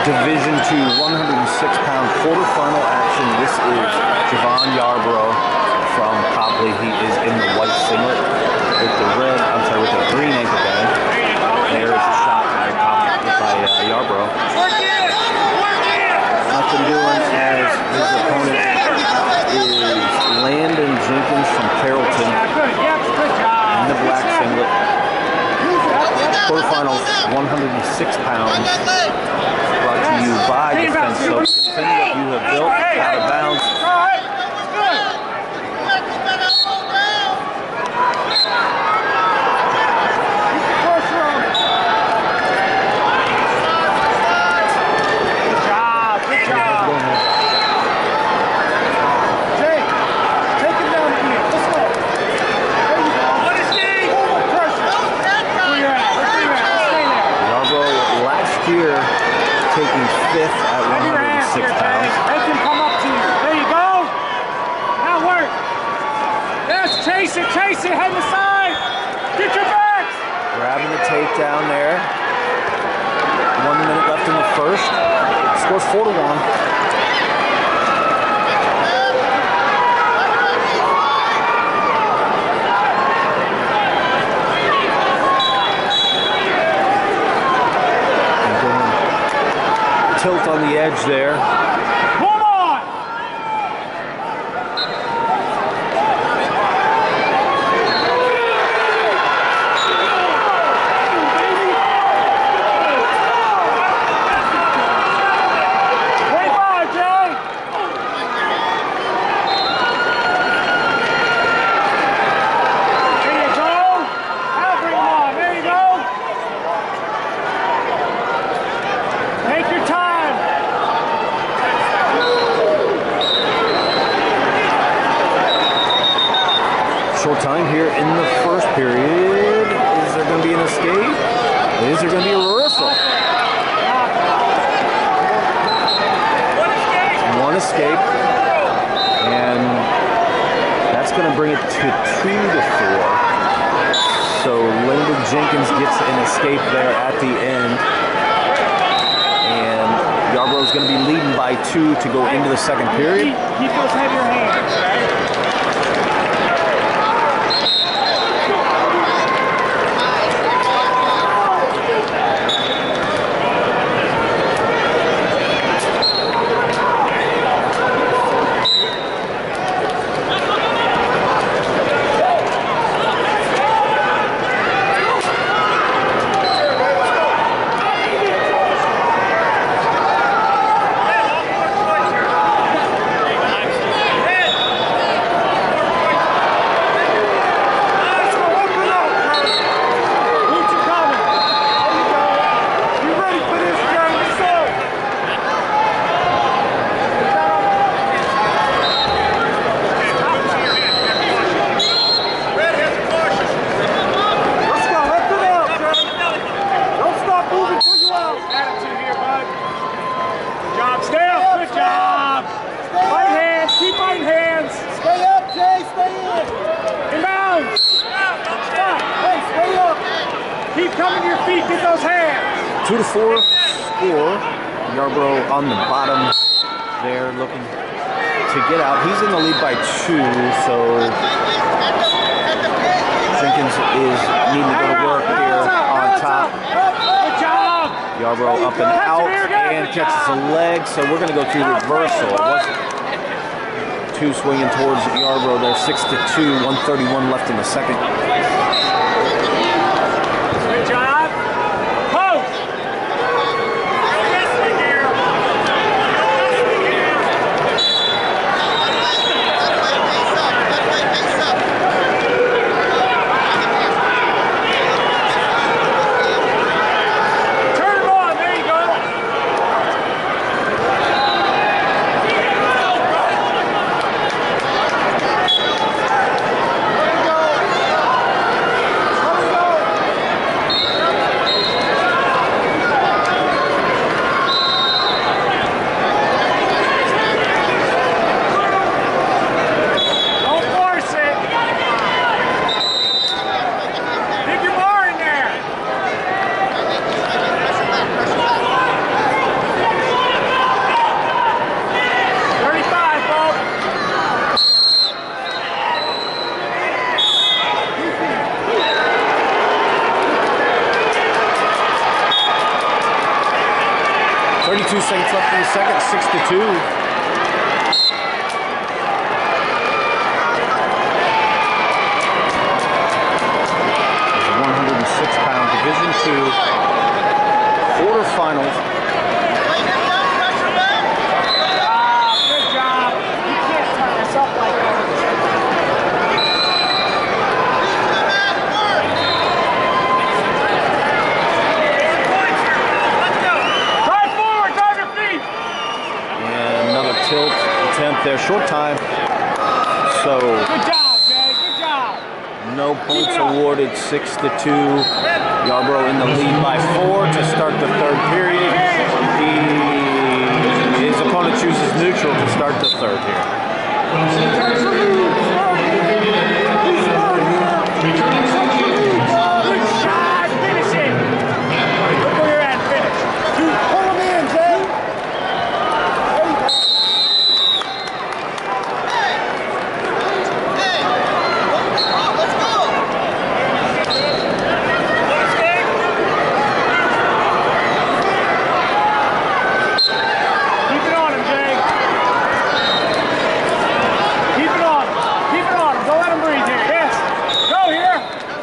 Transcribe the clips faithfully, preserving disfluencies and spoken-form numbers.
Division two one oh six pound quarterfinal action. This is Javon Yarbrough from Copley. He is in the white singlet with the red, I'm sorry, with the green ankle band. There is a shot by Copley by uh, Yarbrough. Nothing doing as his opponent is Landon Jenkins from Carrollton in the black singlet. Quarterfinals one oh six pounds. Brought to you by Defense Soap. Defend what you have built. Out of bounds. Taking fifth at one oh six pounds. Make him come up to you. There you go. Now work. Yes, chase it, chase it. Head aside. Get your backs. Grabbing the takedown there. One minute left in the first. Scores four to one. Tilt on the edge there. Come on! twenty-five, Jay! There you go! Now bring him on. There you go! Take your time. Short time here in the first period. Is there going to be an escape? Is there going to be a reversal? One escape. And that's going to bring it to two to four. So Lyndon Jenkins gets an escape there at the end. And Yarbrough is going to be leading by two to go into the second period. Keep those heavier hands, right? Keep coming to your feet, get those hands. Two to four score. Yarbrough on the bottom there looking to get out. He's in the lead by two, so Jenkins is needing to go to work here on top. Good job. Yarbrough up and out and catches a leg, so we're going to go to reversal. It wasn't two swinging towards Yarbrough there, six to two, one thirty-one left in the second. Good job. Post. Turn him on. There you go. thirty-two seconds left in the second, six to two. one hundred six pound Division two quarterfinals. Ah, good job. You can't turn this up like that. Drive forward, drive your feet. And another tilt attempt there, short time. So Good job, Jay. Good job. no points awarded, six to two. Yarbrough in the lead by four to start the third period. He, his opponent chooses neutral to start the third here. Good shot. Finish it. Look where you're at. Finish. Pull him in, Jay. There you go. Keep it on him, Jay. Keep it on him. Keep it on him. Don't let him breathe here. Yes. Go here.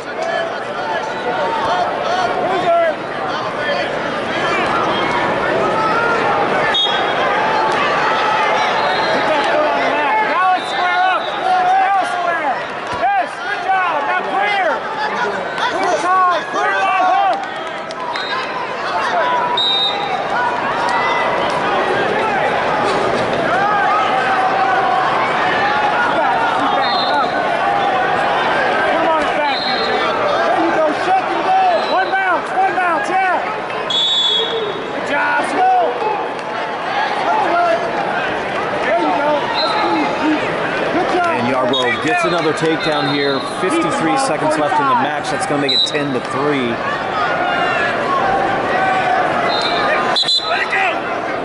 Loser. Put that foot on the mat. Now let's square up. Now square. Yes. Good job. Now clear. Clear time. Clear that hook. Back, back it up. Put him on his back, here, Jay. There you go. Shut him down. One bounce. One bounce. Yeah. Good job. Slow. There you go. Good job. And Yarbrough gets another takedown here. fifty-three seconds left in the match. That's going to make it ten to three. Let it go.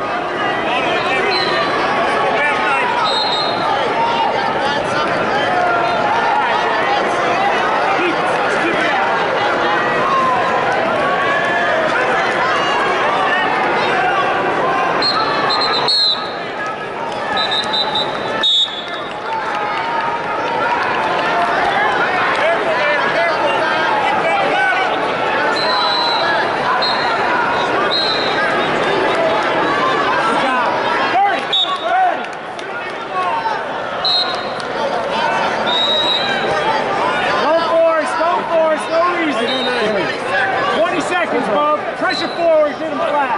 Keep it. Keep it out. Good job. thirty. thirty. Don't force. Don't force. No reason. twenty seconds, Bub. Pressure forward. Get him flat.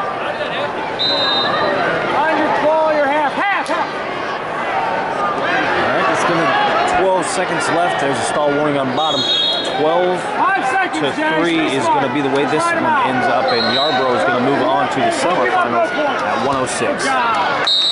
On your claw, your half. Half. Half. All right, it's going to twelve seconds left. There's a stall warning on bottom. twelve Five seconds, to Jay. three Stay is smart. going to be the way this Try one him out. ends up, and Yarbrough is going to move on to the Don't give up no semifinals points. at one oh Good six. job.